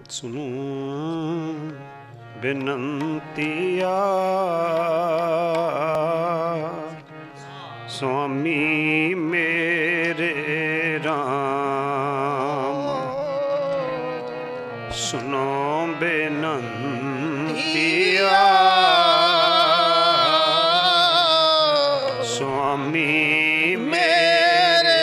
ਸੁਨੋ ਬੇਨੰਤੀਆ ਸੁਆਮੀ ਮੇਰੇ ਰਾਮ, ਸੁਨੋ ਬੇਨੰਤੀਆ ਸੁਆਮੀ ਮੇਰੇ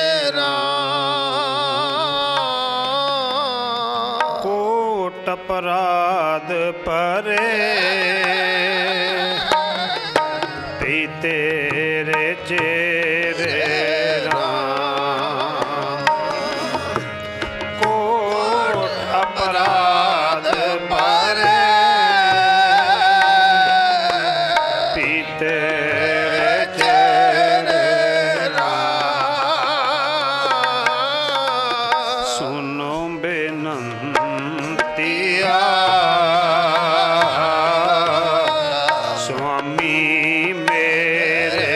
ਰਾਮ। ਕੋਟ ਅਪਰਾਧ ਪਰੇ ਪੀ ਤੇਰੇ ਚੇਰੇ ਰਾਮ, ਕੋਟ ਅਪਰਾਧ ਪਰੇ ਪੀ ਤੇਰੇ ਚੇਰੇ ਰਾਮ। ਸੁਨੋ ਬੇਨੰਤੀਆ ਸੁਆਮੀ ਮੇਰੇ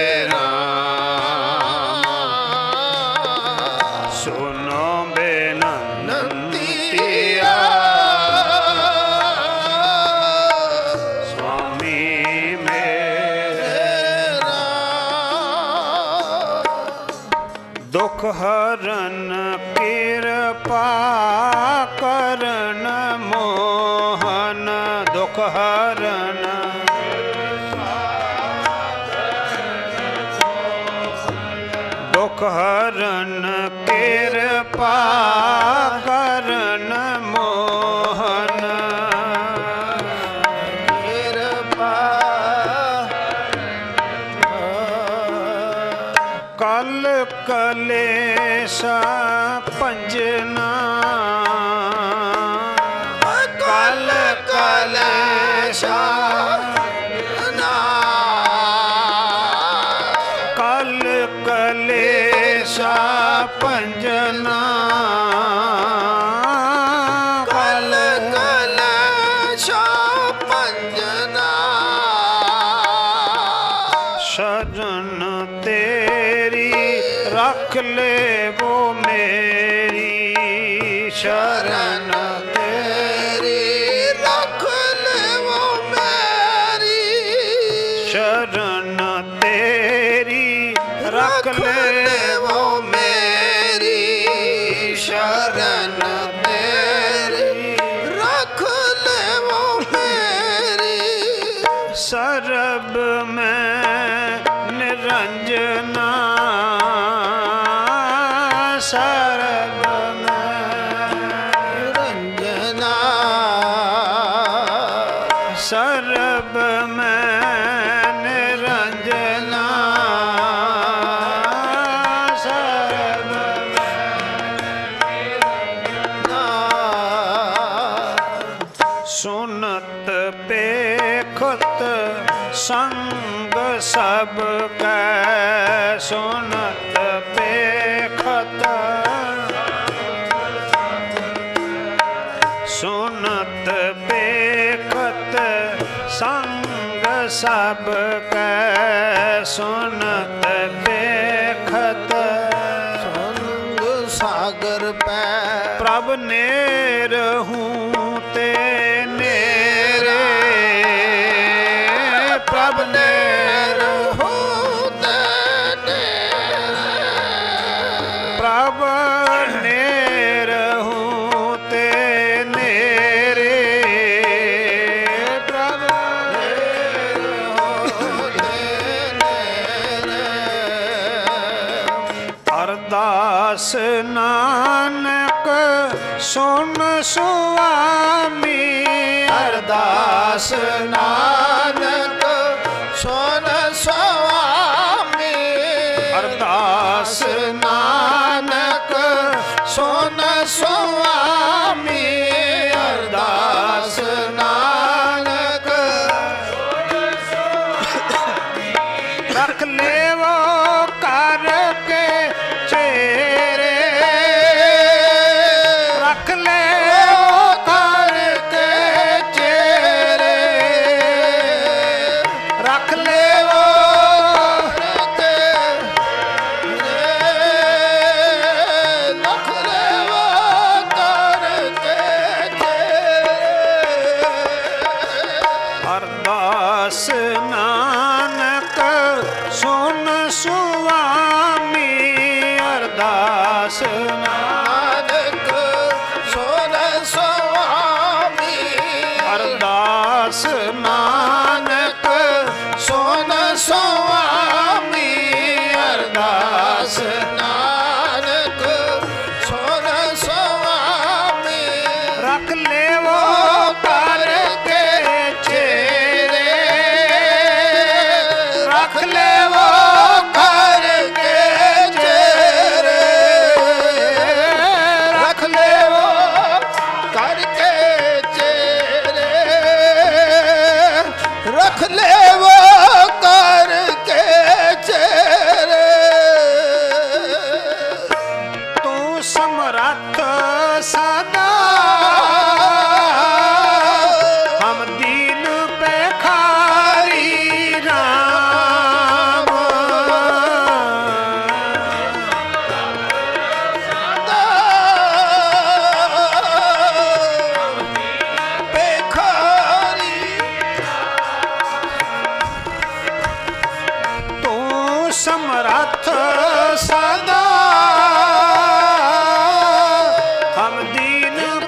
ਰਾਮ, ਸੁਨੋ ਬੇਨੰਤੀਆ ਸੁਆਮੀ ਮੇਰੇ ਰਾਮ। ਦੁਖ ਹਰਨ ਕਿਰਪਾ ਕਰਨ ਮੋਹਨ, ਦੁਖ ਹਰਨ ਦੁਖ ਹਰਨ ਕਿਰਪਾ ਕਰਨ ਮੋਹਨ, ਕਿਰਪਾ ਕਲ ਕਲੇਸ਼ਾ ਭੰਜਨਾ, ਕਲ ਕਲੇਸ਼ਾ ਕਲ ਕਲੇਸ਼ਾ ਭੰਜਨਾ, ਕਲ ਕਲੇਸ਼ਾ ਭੰਜਨਾ। ਸ਼ਰਨ ਤੇਰੀ ਰੱਖ ਲੇਵੋ ਮੇਰੀ, ਸ਼ਰਨ ਤੇਰੀ ਰੱਖ ਲੇਵੋ ਮੇਰੀ, ਸ਼ਰਨ ਤੇਰੀ ਰੱਖ ਲੇਵੋ ਮੇਰੀ, ਸ਼ਰਨ ਤੇਰੀ ਰੱਖ ਲੇਵੋ ਮੇਰੀ। ਸਰਬ ਮੈਂ ਨਿਰੰਜਨਾ, ਸਰਬ ਮੈਂ ਨਿਰੰਜਨਾ, ਸਰਬ ਮੈਂ ਨਿਰੰਜਨਾ, ਸਰਬ ਮੈਂ ਨਿਰੰਜਨਾ। ਸੁਨਤ ਪੇਖਤ ਸੰਗ ਸਭ ਕੈ, ਸੁਨਤ ਪੇਖਤ ਸੁਨਤ ਪੇਖਤ ਸੰਗ ਸਭ ਕੈ, ਸੁਨਤ ਪੇਖਤ ਸੰਗ ਸਾਗਰ ਪੈ। ਪ੍ਰਭ ਨੇਰ ਹੂੰ ਤੇ ਨੇਰੇ, ਪ੍ਰਭ ਨੇਰ ਹੂੰ ਤੇ ਨੇਰੇ, ਪ੍ਰਭ ਨੇਰ ਹੂੰ ਤੇ ਨੇਰੇ, ਪ੍ਰਭ ਨੇਰ ਹੂੰ ਤੇ ਨੇਰੇ। ਅਰਦਾਸ ਨਾਨਕ ਸੁਨ ਸੁਆਮੀ, ਅਰਦਾਸ ਨਾਨਕ ਸੁਨ ਸੁਆਮੀ, ਅਰਦਾਸ ਨਾਨਕ ਸੁਨ ਸੁਆਮੀ, ਅਰਦਾਸ ਨਾਨਕ ਸੁਨ ਸੁਆਮੀ। ਰੱਖ ਲੇਵੋ ਕਰਕੇ ਚੇਰੇ, ਰੱਖ ਲੇਵੋ ਕਰਕੇ ਚੇਰੇ, ਰੱਖ ਲੇਵੋ ਕਰਕੇ ਰੱਖ ਲੇਵੋ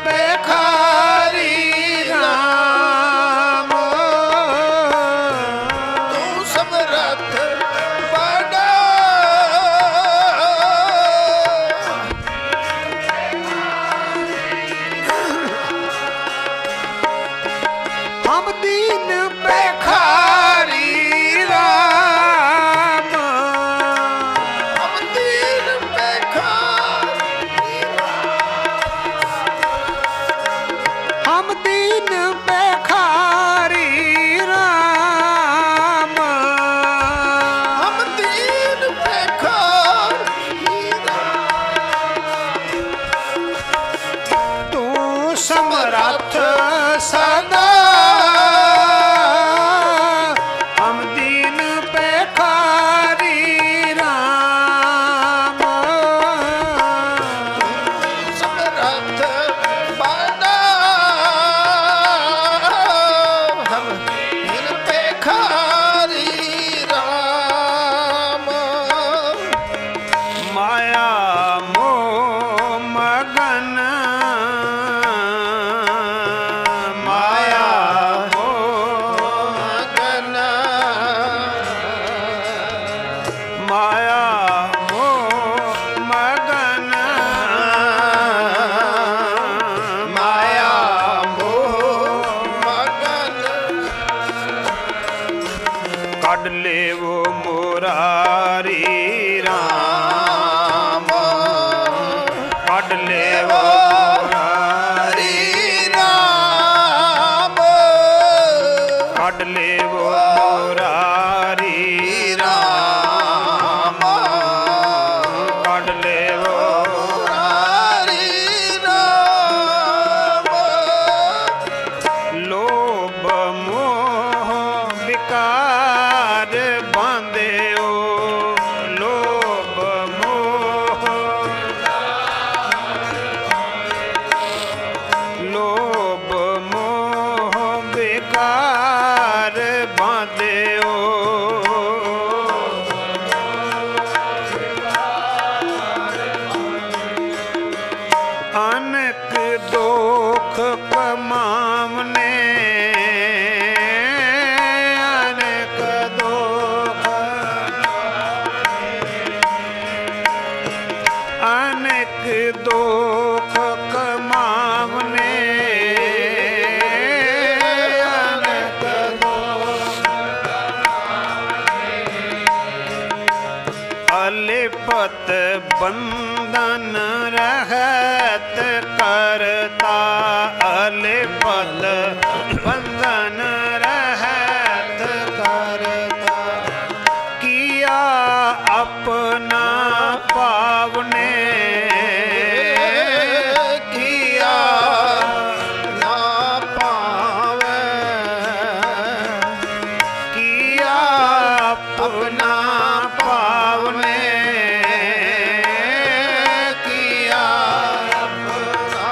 ਭਿਖਾਰੀ ਰਾਮ ਤੂੰ ਸਮਰੱਥ ਬੜਾ ਹਮ ਦੀਨ ਭਿਖਾਰੀ ਰਾਮ ਹਮ ਦੀਨ ਭਿਖਾਰੀ ਹਮ ਦੀਨ ਭਿਖਾਰੀ ਰਾਮ ਹਮ ਦੀਨ ਭਿਖਾਰੀ ਤੂੰ ਸਮਰੱਥ ਸਦਾ ਹਮ ਦੀਨ ਭਿਖਾਰੀ ਰਾਮ ਸਮਰੱਥ ਬੜਾ ਹਮ ਦੀਨ ਭਿਖਾਰੀ ਰਾਮ ਮਾਇਆ ਮੋਹ ਮਗਨ ਮਾਇਆ ਮੋਹ ਮਗਨ ਮਾਇਆ ਮੋਹ ਮਗਨ ਮਾਇਆ ਮੋਹ ਮਗਨ ਕੱਢ ਲੇਵੋ ਮੁਰਾਰੀ ਰਾਮ ਕੱਢ ਲੇਵੋ ਮੁਰਾਰੀ ਰਾਮ ਕੱਢ ਲੇਵੋ ਮੁਰਾਰੀ ਰਾਮ ਕੱਢ ਲੇਵੋ ਮੁਰਾਰੀ ਰਾਮ ਲੋਭ ਮੋਹ ਵਿਕਾਰ ਬਾਂਧਿਓ ਲੋਭ ਮੋਹ ਲੋਭ ਮੋਹ ਵਿਕਾਰ ਬਾਂਧਿਓ ਅਨਕ ਦੁਖ ਕਮਾਵਨੇ ਅਨਕ ਦੁਖ ਅਨਕ ਦੁਖ ਕਮਾਵਨੇ ਅਨਕ ਦੁਖ ਅਲਿਪਤ ਬੰਧਨ ਰਹਿਤ ਕਰਤਾ ਅਲਿਪਤ ਬੰਧਨ ਰਹਿਤ ਕਰਤਾ ਕੀਆ ਆਪਣਾ ਪਾਵਨੇ ਕੀਆ ਨਾ ਪਾਵੇ ਕੀਆ ਆਪਣਾ ਪਾਵਨੇ ਕੀਆ ਆਪਣਾ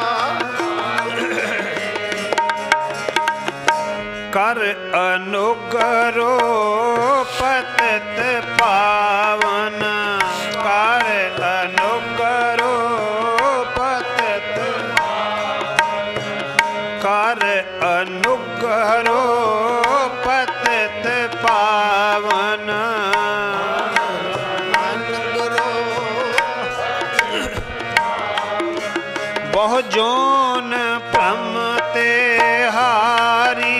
ਕਰ ਅਨੁਗਰੋ ਪਤਿਤ ਪਾਵਨ ਕਰ ਅਨੁਗਰੋ ਪਤਿਤ ਕਰ ਅਨੁਗਰੋ ਪਤਿਤ ਪਾਵਨ ਬਹੁ ਜੋਨ ਭ੍ਰਮ ਤੇ ਹਾਰੀ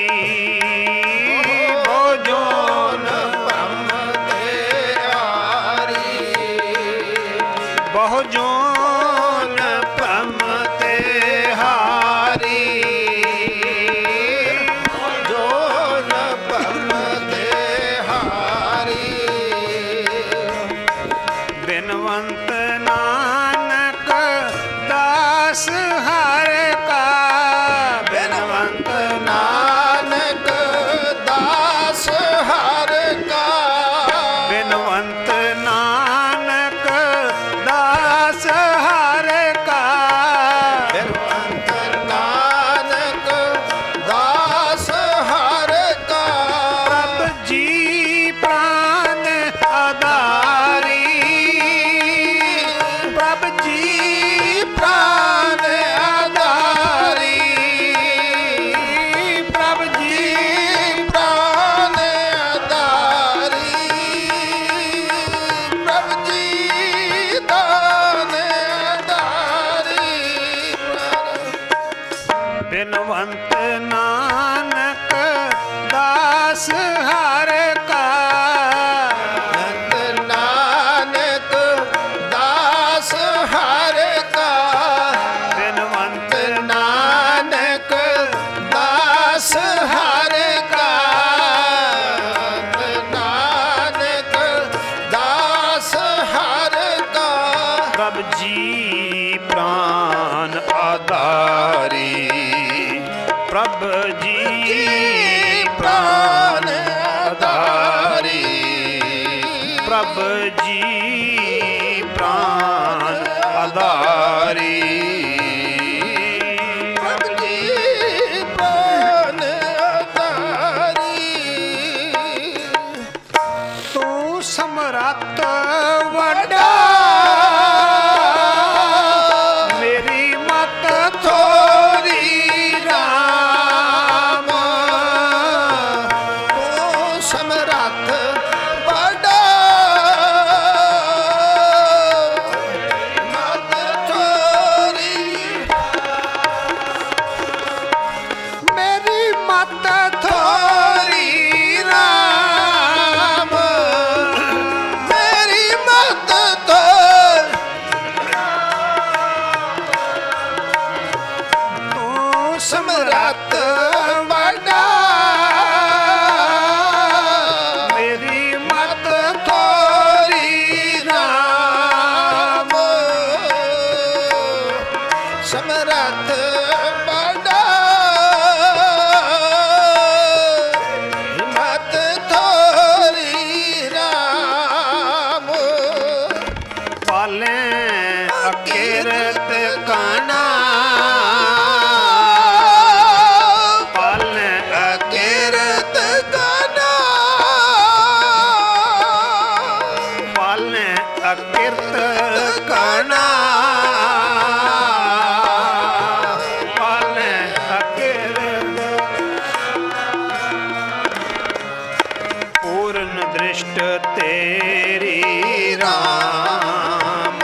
ਬਹੁ ਜੋਨ ਭ੍ਰਮ ਤੇ ਹਾਰੀ ਬਹੁ ਜੋਨ ਭ੍ਰਮ ਤੇ ਹਾਰੀ ਜੋਨ ਭ੍ਰਮ ਤੇ ਹਾਰੀ ਬਿਨਵੰਤ ਨਾਨਕ ਦਾਸ ਹਰ ਕਾ ਬਿਨਵੰਤ ਨਾਨਕ ਦਾਸ ਹਰ ਕਾ। ਨਾਨਕ ਦਾਸ ਹਰ ਕਾ। ਬਿਨਵੰਤ ਨਾਨਕ ਦਾਸ ਹਰ ਕਾ। ਨਾਨਕ ਦਾਸ ਹਰ ਕਾ। ਪ੍ਰਭ ਜੀ ਪ੍ਰਾਨ ਆਧਾਰੀ। ਪ੍ਰਭ ਜੀ ਪ੍ਰਾਨ ਆਧਾਰੀ। ਪ੍ਰਭ ਜੀ ਪ੍ਰਾਨ ਆਧਾਰੀ। ਪ੍ਰਭ ਜੀ ਪ੍ਰਾਨ ਆਧਾਰੀ। ਤੂੰ ਸਮਰੱਥ ਵੱਡਾ ਮੇਰੀ ਮਤ ਥੋਰੀ ਰਾਮ। ਤੂੰ ਸਮਰੱਥ ਵੱਡਾ ਮਤ ਥੋਰੀ। ਮੇਰੀ ਮਤ ਥੋਰੀ ਰਾਮ। ਮੇਰੀ ਮਤ ਥੋਰੀ। ਤੂੰ ਸਮਰੱਥ ਵੱਡਾ ਮੇਰੀ ਮਤ ਥੋਰੀ ਰਾਮ। ਸਮਰੱਥ ਵੱਡਾ ਮਤ ਥੋਰੀ ਰਾਮ। ਪਾਲੇ ਅਕਿਰਤ ਕਾਨਾ। ਪਾਲੇ ਅਕਿਰਤ ਕਾਨਾ। ਪਾਲੇ ਅਕਿਰਤ ਕਾਨਾ। ਪਾਲੇ ਅਕਿਰਤ। ਪੂਰਨ ਦ੍ਰਿਸ਼ਟ ਤੇਰੀ ਰਾਮ।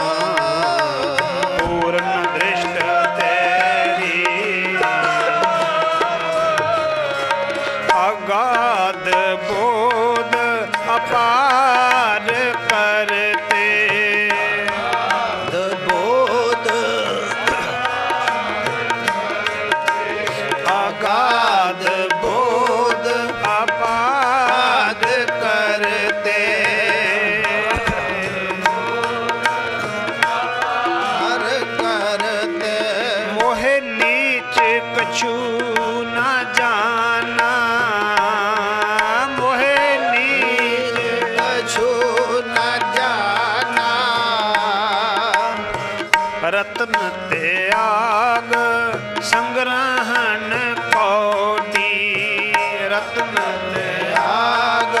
ਪੂਰਨ ਦ੍ਰਿਸ਼ਟ ਤੇਰੀ। ਅਗਾਧ ਬੋਧ ਅਪਾਰ ਕਰਤੇ। ਬੋਧ ਅਗਾਧ ਬੋਧ ਅਪਾਰ ਕਰਤੇ। ਹਰ ਕਰਤੇ। ਮੋਹਿ ਨੀਚ ਕਛੂ ਨਾ ਜਾਨਾ। ਮੋਹਿ ਨੀਚ ਕਛੂ ਨਾ ਜਾਨਾ। ਰਤਨ ਤਿਆਗ ਸੰਗ੍ਰਹਣ ਕੋਟੀ। ਰਤਨ ਤਿਆਗ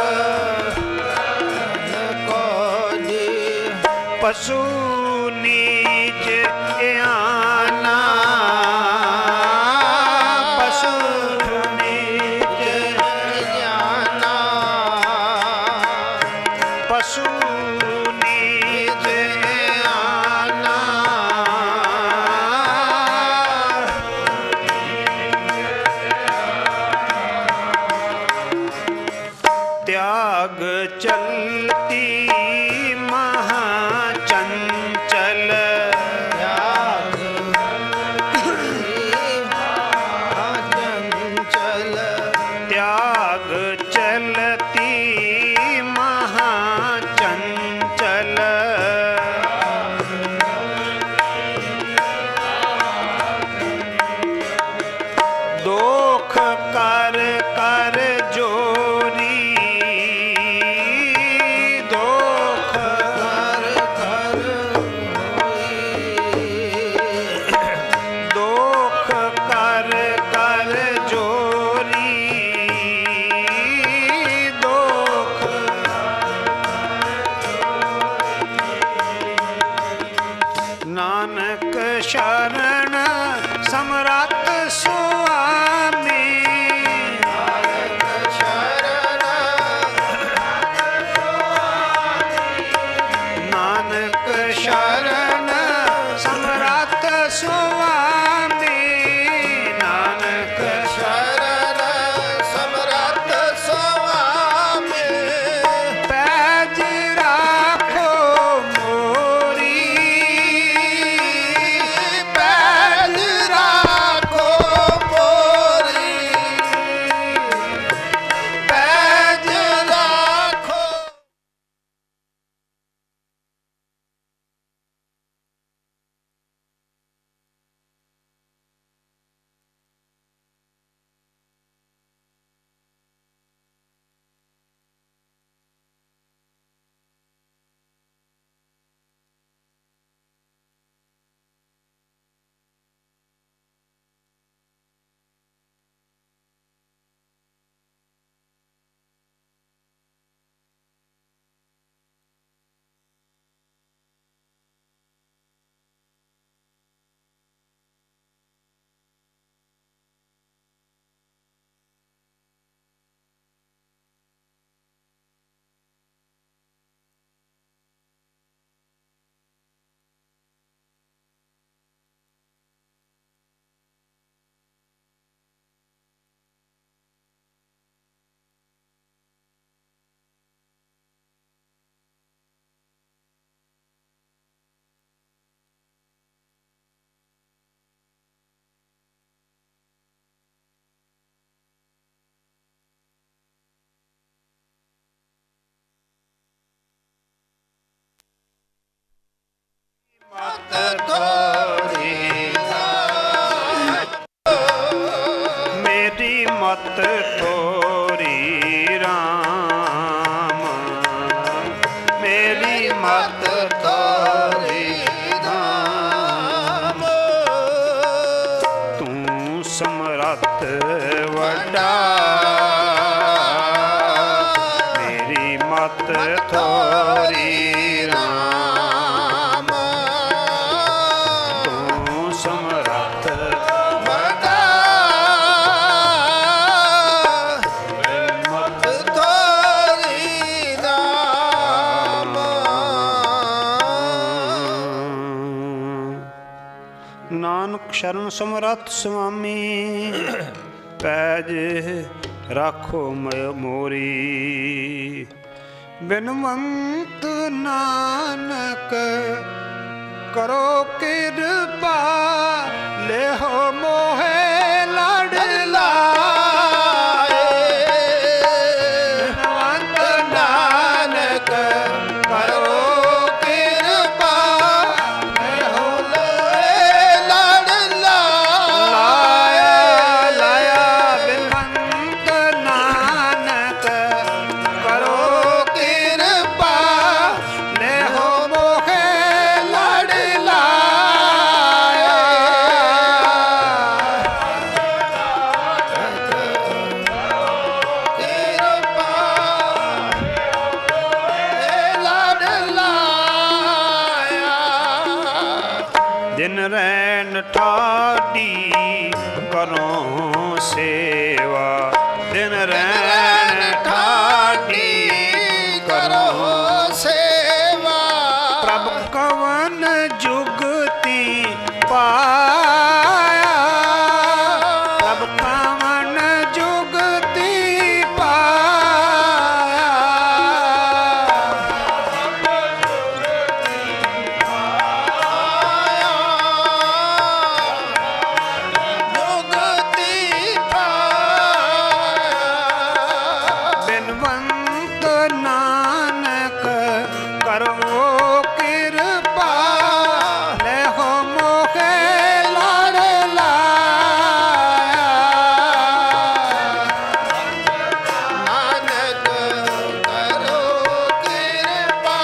ਕੋਟੀ। ਪਸ਼ੂ ਨੀਚ ਗਿਆਨਾ। ਪਸ਼ੂ ਨੀਚ ਗਿਆਨਾ। ਪਸ਼ੂ ਨੀਚ ਗਿਆਨਾ। त्याग चलती महाचंचल। त्याग महाचंचल। त्याग चलती महाचंचल। दोख कर कर जोरी। दोख कर कर दोख कर कर जोरी। दोख नानक शरण समरथ सुआमी। मत थोरी राम, मेरी मत थोरी राम। तू समरथ वड्डा, मेरी मत थोरी राम। तू समरथ वड्डा, मत थोरी राम। नानक शरण समरथ स्वामी, पैज राखो मोरी। बिनवंत नानक करो कृपा, ले हो मोहे लाड लाए। बिनवंत नानक करो कृपा, ले हो मोहे लाड लाए। लाया बिनवंत नानक करो कृपा, ले हो मोहे लाड लाए। लाड लाया। दिन रैन ठाडी करो सेवा, दिन रैन ठाडी करो सेवा। प्रभ कवन जुगति पाया, प्रभ कवन जुगति पाया। जुगति पाया। बिनवंत नानक करो कृपा, ले हो मोहे लाड लाया। नानक करो कृपा,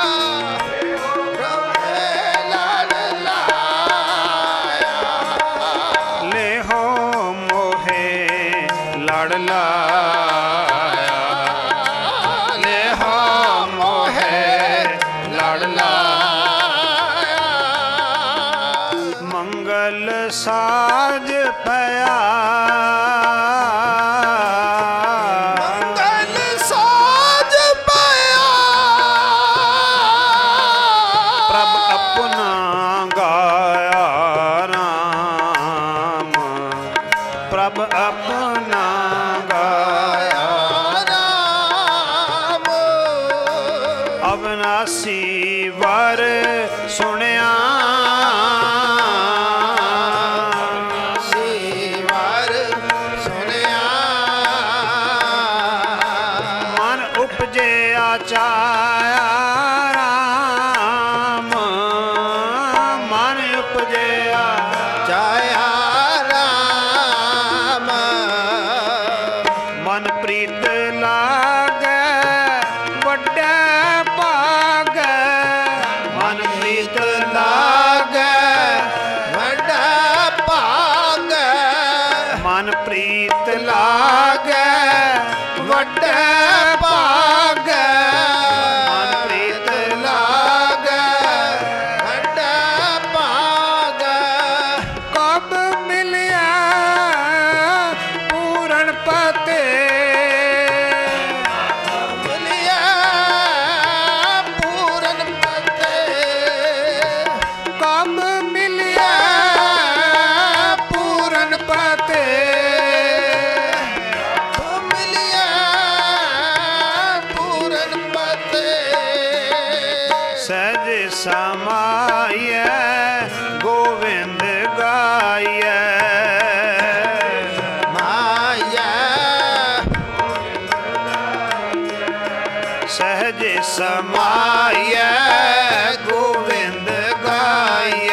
मोहे लाड लाया। ले हो मोहे लाड लाया। ले हो मोहे लाड लाया। मंगल साज पया, मंगल साज पया। प्रभ अपना गाया राम, प्रभ अपना गाया राम। अविनाशी वर सुनिया, वर सुनिया। मन उपजे आचाया राम, मन उपजे आचाया राम। मन प्रीत लागे वड्डे भागे, मन प्रीत लागे वड्डे भागे। मन प्रीत लागे वड्डे भागे, मन प्रीत लागे वड्डे भागे। कब मिलिया पूरन पते, मिलिया पूरन पते। कब मिलिया पूरन पते, मिलिया पूरन पते। सहज समाय गोविंद गाय, माया सहज समाय गोविंद गाय।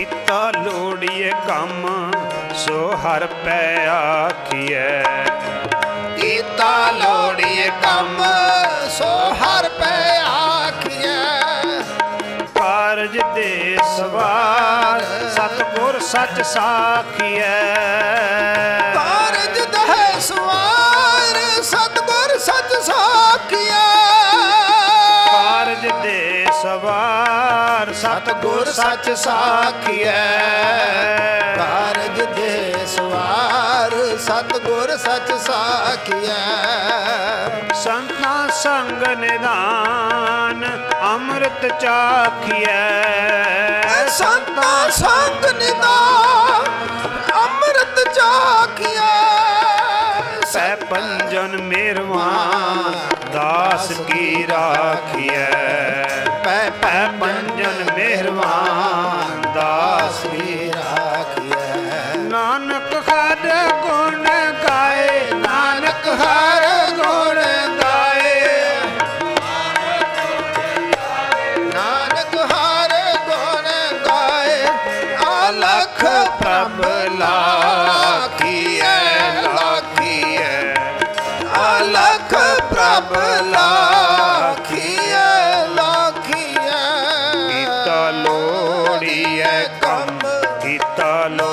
ਕੀਤਾ ਲੋੜੀਏ ਕੰਮ ਸੋ ਹਰ ਪੈ ਆਖੀਐ। ਕੀਤਾ ਲੋੜੀਏ ਕੰਮ ਸੋ ਹਰ ਪੈ ਆਖੀਐ। ਕਾਰਜ ਦੇ ਸਵਾਰ ਸਤਿਗੁਰ ਸੱਚ ਸਾਖੀਐ। ਕਾਰਜ ਦੇ ਸਵਾਰ ਸਤਿਗੁਰ ਸੱਚ ਸਾਖੀਐ। ਕਾਰਜ ਦੇ ਸਵਾਰ ਸਤਿਗੁਰ ਸੱਚ ਸਾਖੀਐ। ਕਾਰਜ ਦੇ ਸਵਾਰ ਸਤਿਗੁਰ ਸੱਚ ਸਾਖੀਐ। ਸੰਤਾਂ ਸੰਗ ਨਿਧਾਨ ਅੰਮ੍ਰਿਤ ਚਾਖੀਐ। ਸੰਤਾਂ ਸੰਗ ਨਿਧਾਨ ਅੰਮ੍ਰਿਤ ਚਾਖੀਐ। ਸੈ ਪੰਜਨ ਮਿਹਰਵਾਨ ਦਾਸ ਕੀ ਰਾਖੀਐ। ਪੈ ਪੈ ਪੰਜਨ ਮਿਹਰਵਾਨ ਦਾਸ ਕੀ ਰਾਖੀਐ। ਨਾਨਕ ਹਰ ਗੁਣ ਗਾਏ, ਨਾਨਕ ਹਰ ਗੁਣ ਗਾਏ। ਨਾਨਕ ਹਰ ਗੁਣ ਗਾਏ। ਅਲਖ ਪ੍ਰਭ ਲਾਖੀਐ, ਲਾਖੀਐ। ਅਲਖ ਪ੍ਰਭ ਲਾਖੀਐ, ਲਾਖੀਐ। ਕੀਤਾ ਲੋੜੀਐ ਕੰਮ, ਕੀਤਾ